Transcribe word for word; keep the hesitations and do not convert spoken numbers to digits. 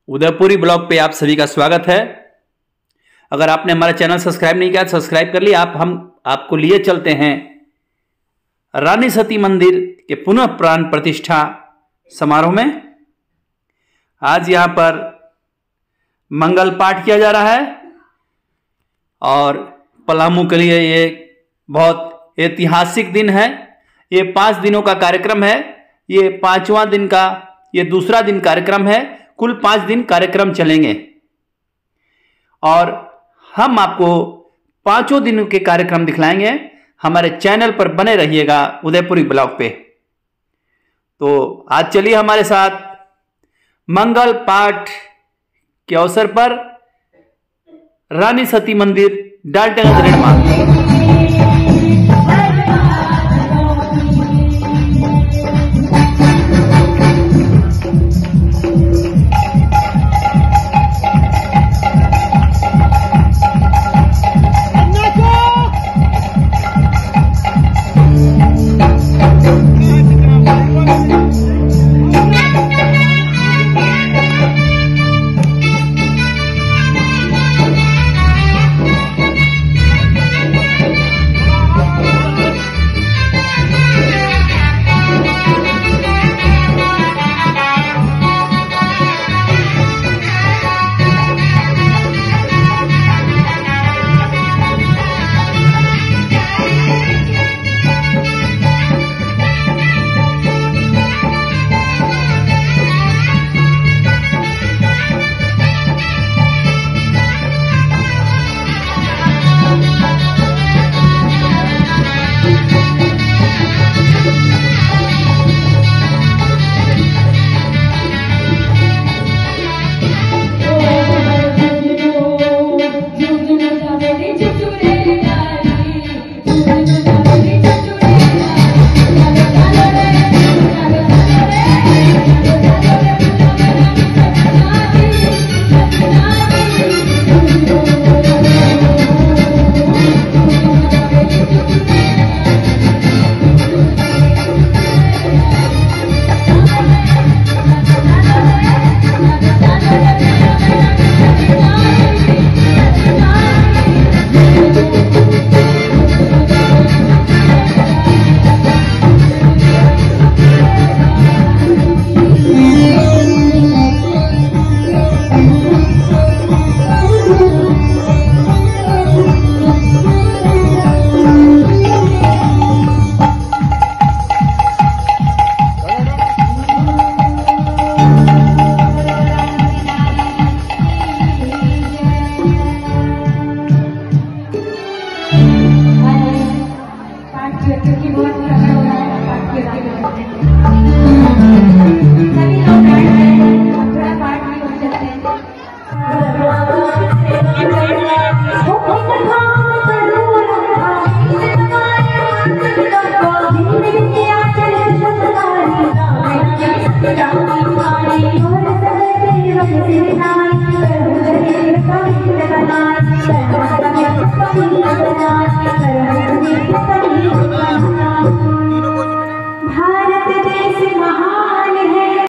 Udaipuri blog पे आप सभी का स्वागत है। अगर आपने हमारा चैनल सब्सक्राइब नहीं किया तो सब्सक्राइब कर लिया। आप हम आपको लिए चलते हैं रानी सती मंदिर के पुनः प्राण प्रतिष्ठा समारोह में। आज यहाँ पर मंगल पाठ किया जा रहा है और पलामू के लिए ये बहुत ऐतिहासिक दिन है। ये पाँच दिनों का कार्यक्रम है। ये पांचवा दिन का ये दूसरा दिन कार्यक्रम है। कुल पांच दिन कार्यक्रम चलेंगे और हम आपको पांचों दिनों के कार्यक्रम दिखलाएंगे। हमारे चैनल पर बने रहिएगा उदयपुरी ब्लॉग पे। तो आज चलिए हमारे साथ मंगल पाठ के अवसर पर रानी सती मंदिर डाल्टनगंज रेणमा। Thank you.